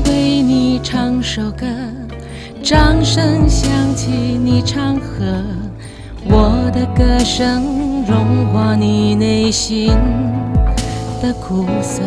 为你唱首歌，掌声响起你唱和，我的歌声融化你内心的苦涩。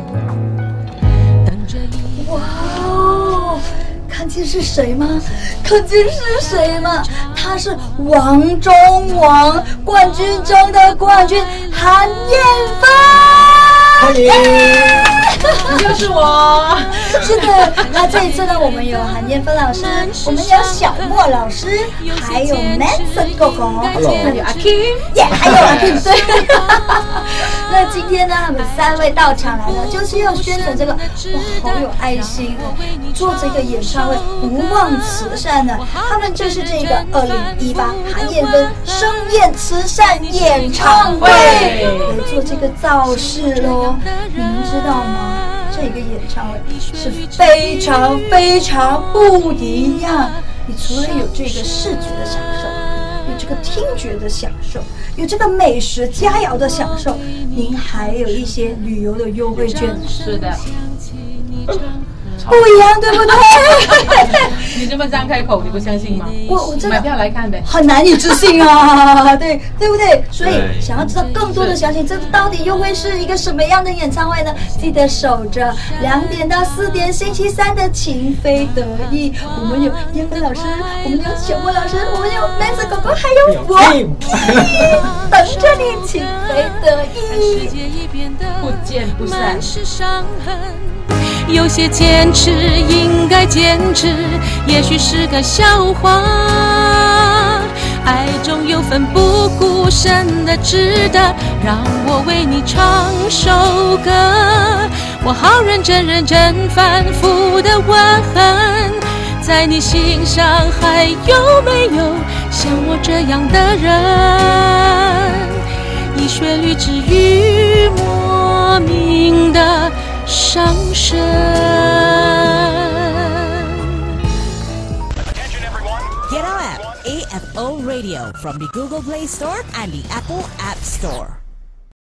哇哦，看见是谁吗？看见是谁吗？他是王中王，冠军中的冠军，韩燕芬。 欢迎， 就是我。 是的，那这一次呢，我们有韩燕芬老师，我们有小莫老师，还有 Manson 狗狗，还有阿 Kim， 耶，还有阿 Kim。对，那今天呢，他们3位到场来了，就是要宣传这个，哇，好有爱心哦，做这个演唱会不忘慈善呢。他们就是这个2018韩燕芬生宴慈善演唱会来做这个造势咯。你们知道吗？这个演唱会是非常非常不一样。你除了有这个视觉的享受，有这个听觉的享受，有这个美食佳肴的享受，您还有一些旅游的优惠券。 是的， 不一样，对不对？ 你这么张开口，你不相信吗？ 我真的买票来看呗， 很难以置信啊，对不对？所以想要知道更多的详情，这到底又会是一个什么样的演唱会呢？记得守着2点到4点，星期3的情非得意。我们有燕芬老师，我们有小莫老师，我们有Manson狗狗，还有我，等着你，情非得意， 不见不散。 有些坚持应该坚持，也许是个笑话。爱中有份不顾身的值得，让我为你唱首歌。我好认真认真反复的问，在你心上还有没有像我这样的人？以旋律治愈莫名的伤神。 Get our app, AFO Radio, from the Google Play Store and the Apple App Store.